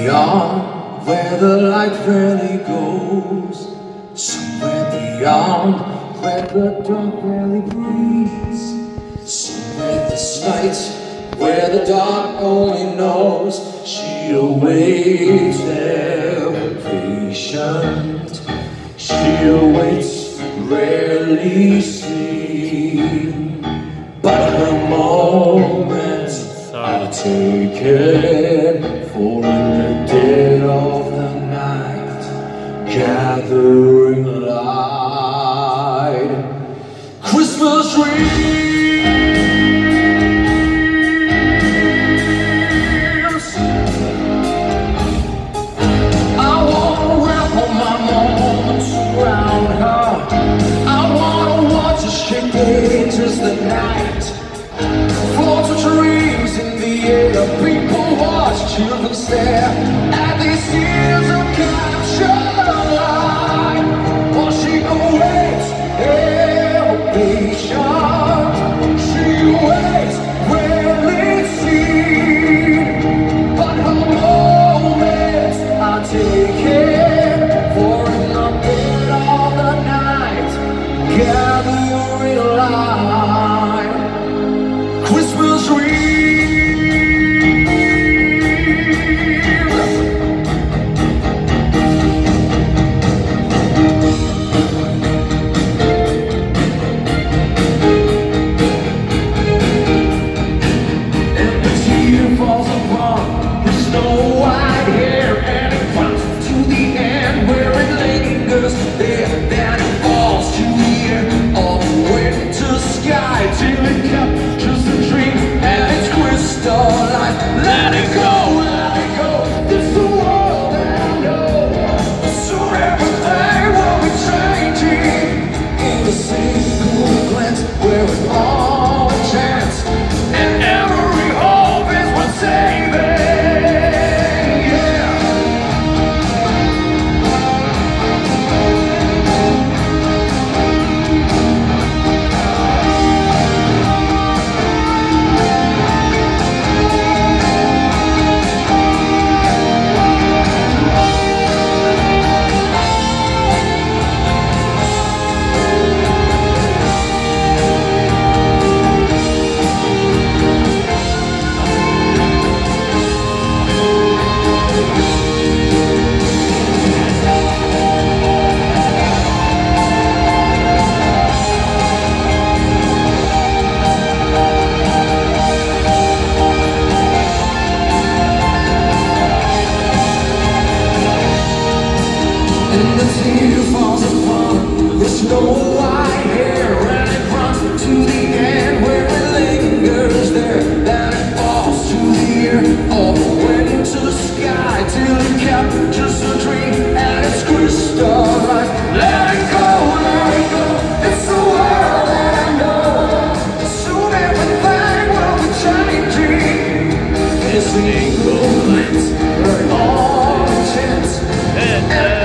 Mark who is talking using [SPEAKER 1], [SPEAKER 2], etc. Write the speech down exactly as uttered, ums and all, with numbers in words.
[SPEAKER 1] beyond where the light rarely goes, somewhere beyond where the dark rarely breathes, somewhere this night where the dark only knows. She awaits ever patient, she awaits rarely seen, but her moments are taken. For in the dead of the night, gathering light, Christmas dreams. I wanna wrap all my moments around her. I wanna watch her shake enters the night. Floats of dreams in the air, people watch, children stare at these tears of captured light. While she awaits, ever patient, she waits, rarely seen, but her moments are taken. For in the dead of the night, gathering light, Christmas dreams. And the tear falls upon the snow white hair, and it runs to the end where it lingers there. Then it falls to the ear of the winter sky till it captures a dream and it's crystallized. Let it go, let it go, it's the world that I know. Soon everything will be changing. It's an eagle lens, all chance and